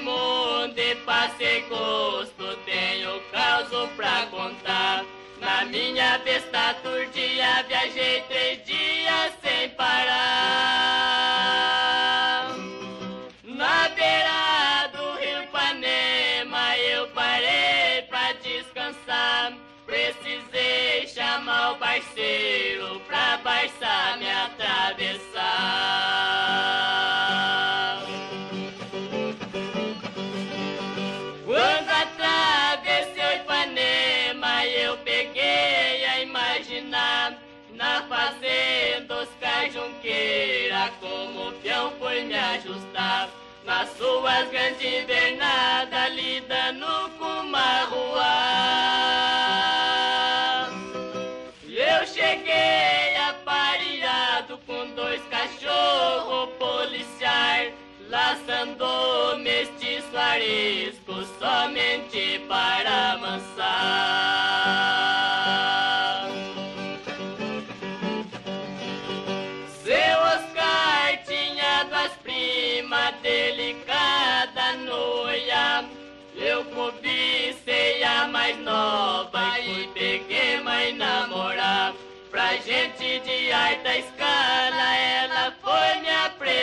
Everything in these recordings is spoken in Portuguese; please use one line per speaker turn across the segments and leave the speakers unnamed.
mundo e passei gosto, tenho caso pra contar. Na minha besta turdia viajei 3 dias sem parar. Na beira do rio Ipanema eu parei pra descansar. Precisei chamar o parceiro pra Barça me atravessar. Quando atravessei o Ipanema eu peguei a imaginar na fazenda Oscar Junqueira como peão foi me ajustar. Nas suas grandes invernadas lidando com uma rua. Eu cheguei aparelhado com 2 cachorros policiais, laçando mestiço arisco somente para amansar. Seu Oscar tinha 2 primas delicadas no olhar. Eu cobicei a mais nova e peguei mãe namorar. Pra gente de alta escala ela foi me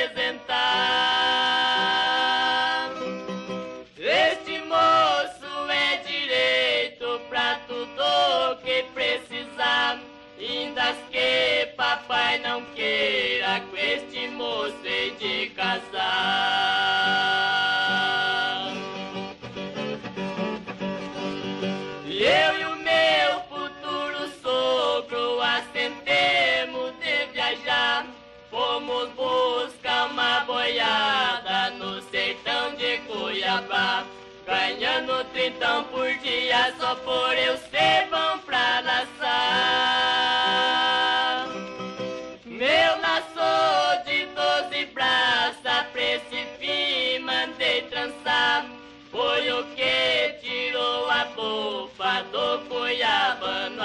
apresentar. Este moço é direito pra tudo que precisar. Ainda que papai não queira, com este moço hei de casar. Eu e o meu futuro sogro assentemos de viajar. Fomos buscar uma boiada no sertão de Cuiabá, ganhando 30 por dia só por eu ser bom pra laçar. Meu laço de 12 braças pra esse fim mandei trançar. Foi o que tirou a bufa do cuiabano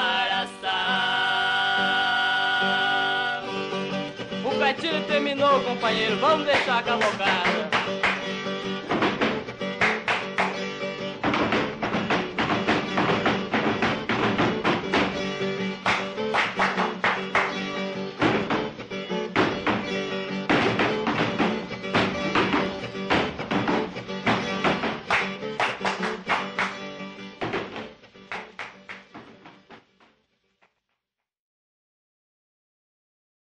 Araçá.
O gatilho terminou, companheiro. Vamos deixar a cavalgada.